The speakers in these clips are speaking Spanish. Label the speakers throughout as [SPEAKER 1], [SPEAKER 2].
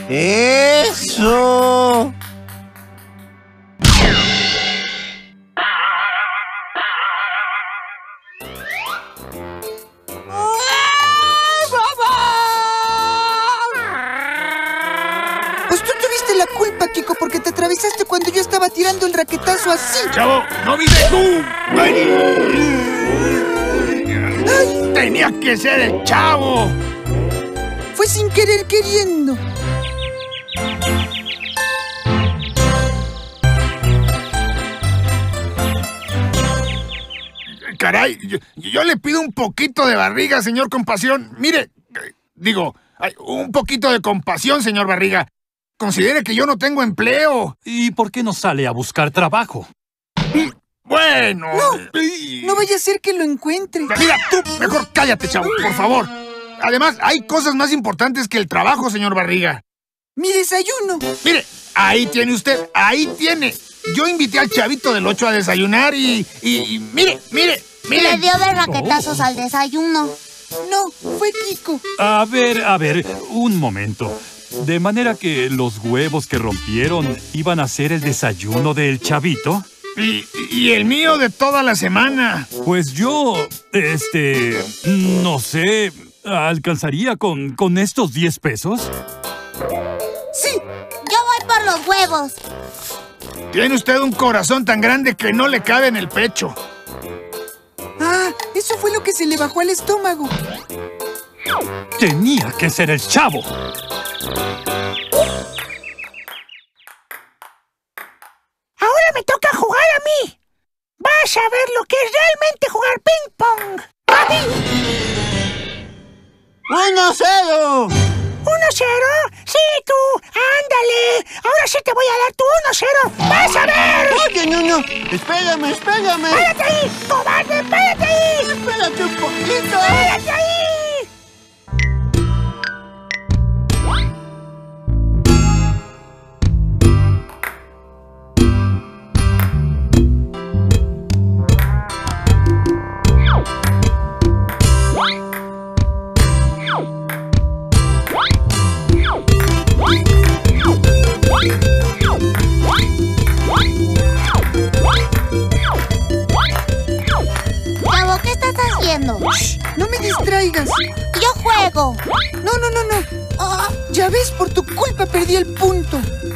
[SPEAKER 1] ¡Eso!
[SPEAKER 2] Pues tú tuviste la culpa, Kiko, porque te atravesaste cuando yo estaba tirando el raquetazo así.
[SPEAKER 3] ¡Chavo, no vives tú! ¡Tenía que ser el Chavo!
[SPEAKER 2] Fue sin querer queriendo.
[SPEAKER 3] Caray, yo le pido un poquito de barriga, señor Compasión. Mire, un poquito de compasión, señor Barriga. Considere que yo no tengo empleo.
[SPEAKER 4] ¿Y por qué no sale a buscar trabajo?
[SPEAKER 3] Bueno...
[SPEAKER 2] No vaya a ser que lo encuentre.
[SPEAKER 3] Mira, tú mejor cállate, Chavo, por favor. Además, hay cosas más importantes que el trabajo, señor Barriga.
[SPEAKER 2] ¡Mi desayuno!
[SPEAKER 3] Mire, ahí tiene usted, ahí tiene. Yo invité al Chavito del 8 a desayunar y mire.
[SPEAKER 5] Le dio de raquetazos al desayuno.
[SPEAKER 2] No, fue Kiko.
[SPEAKER 4] A ver, un momento. ¿De manera que los huevos que rompieron iban a ser el desayuno del Chavito?
[SPEAKER 3] Y el mío de toda la semana.
[SPEAKER 4] Pues yo, no sé, ¿alcanzaría con estos 10 pesos?
[SPEAKER 2] ¡Sí!
[SPEAKER 5] Yo voy por los huevos.
[SPEAKER 3] Tiene usted un corazón tan grande que no le cabe en el pecho.
[SPEAKER 2] Ah, eso fue lo que se le bajó al estómago.
[SPEAKER 4] Tenía que ser el Chavo.
[SPEAKER 6] Ahora me toca jugar a mí. Vas a ver lo que es realmente jugar ping-pong. ¡A mí!
[SPEAKER 1] 1-0.
[SPEAKER 6] 1-0. Sí, tú. Ándale. Ahora sí te voy a dar tu 1-0. ¡Vas a ver!
[SPEAKER 1] Oye, no. Espérame.
[SPEAKER 6] ¡Párate ahí! ¡Cobarde! ¡Párate ahí!
[SPEAKER 1] Espérate un poquito.
[SPEAKER 6] ¡Párate ahí!
[SPEAKER 5] Chavo, ¿qué estás haciendo?
[SPEAKER 2] Shh, no me distraigas.
[SPEAKER 5] Yo juego.
[SPEAKER 2] No. Ya ves, por tu culpa perdí el punto.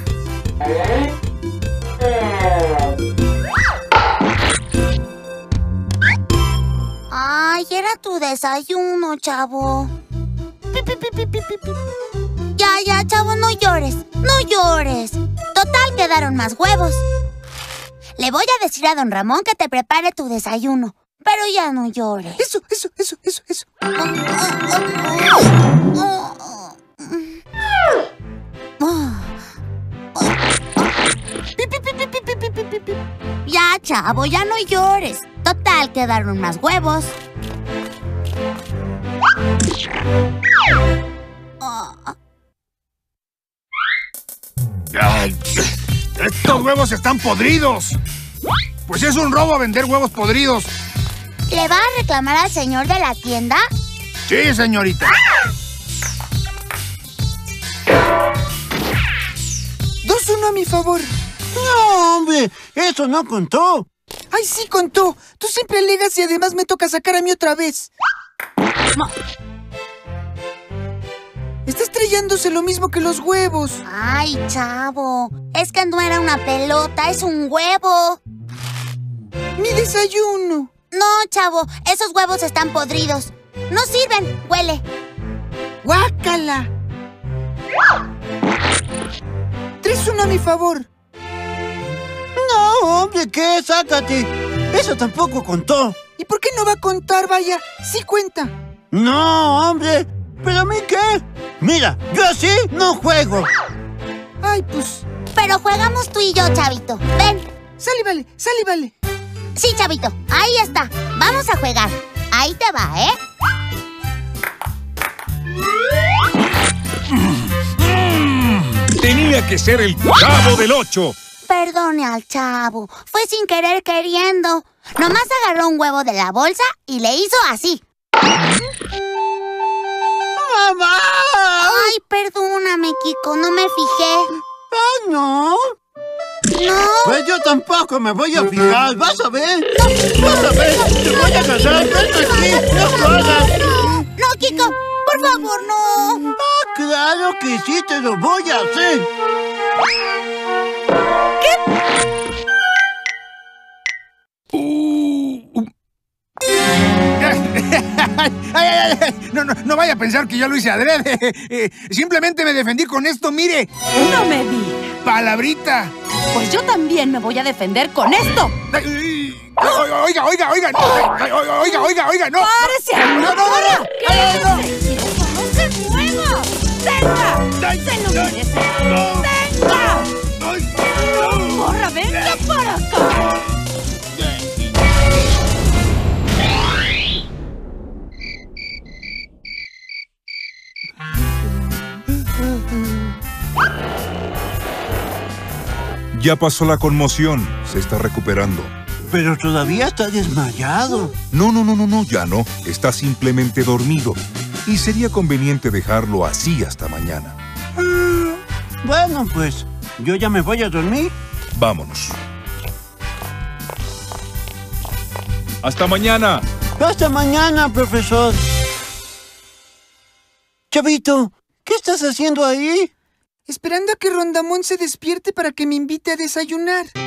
[SPEAKER 5] Ay, era tu desayuno, Chavo. Ya, Chavo, no llores. No llores. Total, quedaron más huevos. Le voy a decir a don Ramón que te prepare tu desayuno. Pero ya no llores.
[SPEAKER 2] Eso.
[SPEAKER 5] Ya, Chavo, ya no llores. Total, quedaron más huevos.
[SPEAKER 3] Ay, estos huevos están podridos. Pues es un robo vender huevos podridos.
[SPEAKER 5] ¿Le va a reclamar al señor de la tienda?
[SPEAKER 3] Sí, señorita.
[SPEAKER 2] 2-1 a mi favor.
[SPEAKER 1] No, hombre, eso no contó.
[SPEAKER 2] ¡Ay, sí contó! Tú siempre alegas y además me toca sacar a mí otra vez. Está estrellándose lo mismo que los huevos.
[SPEAKER 5] Ay, Chavo, es que no era una pelota, es un huevo.
[SPEAKER 2] ¡Mi desayuno!
[SPEAKER 5] No, Chavo, esos huevos están podridos. No sirven, huele.
[SPEAKER 2] ¡Guácala! 3-1 a mi favor.
[SPEAKER 1] No, hombre, ¿qué? Sácate. Eso tampoco contó.
[SPEAKER 2] ¿Y por qué no va a contar, vaya? Sí cuenta.
[SPEAKER 1] No, hombre. ¿Pero a mí qué? Mira, yo así no juego.
[SPEAKER 2] Ay, pues...
[SPEAKER 5] Pero jugamos tú y yo, Chavito. Ven.
[SPEAKER 2] Sale, vale.
[SPEAKER 5] Sí, Chavito, ahí está. Vamos a jugar. Ahí te va, ¿eh?
[SPEAKER 7] Tenía que ser el Chavo del 8.
[SPEAKER 5] Perdone al Chavo. Fue sin querer queriendo. Nomás agarró un huevo de la bolsa y le hizo así.
[SPEAKER 1] ¡Mamá!
[SPEAKER 5] Ay, perdóname, Kiko, no me fijé.
[SPEAKER 1] Ah, no.
[SPEAKER 5] No.
[SPEAKER 1] Pues yo tampoco me voy a fijar. ¿Vas a ver? ¿Vas a ver? Te voy a casar. Vete aquí. No lo hagas.
[SPEAKER 5] No, Kiko. Por favor, no.
[SPEAKER 1] Ah, claro que sí te lo voy a hacer.
[SPEAKER 3] No vaya a pensar que yo lo hice adrede. Simplemente me defendí con esto, mire.
[SPEAKER 8] No me digas.
[SPEAKER 3] Palabrita.
[SPEAKER 8] Pues yo también me voy a defender con esto.
[SPEAKER 3] Oiga, no.
[SPEAKER 8] ¡Párese!
[SPEAKER 3] No.
[SPEAKER 8] ¡No se mueva! ¡Tenga! ¡Se lo merece! ¡Tenga! ¡Corra, venga para acá!
[SPEAKER 7] Ya pasó la conmoción. Se está recuperando.
[SPEAKER 1] Pero todavía está desmayado.
[SPEAKER 7] No, ya no. Está simplemente dormido. Y sería conveniente dejarlo así hasta mañana.
[SPEAKER 1] Bueno, pues, yo ya me voy a dormir.
[SPEAKER 7] Vámonos. ¡Hasta mañana!
[SPEAKER 1] Hasta mañana, profesor. Chavito, ¿qué estás haciendo ahí?
[SPEAKER 2] Esperando a que Rondamón se despierte para que me invite a desayunar.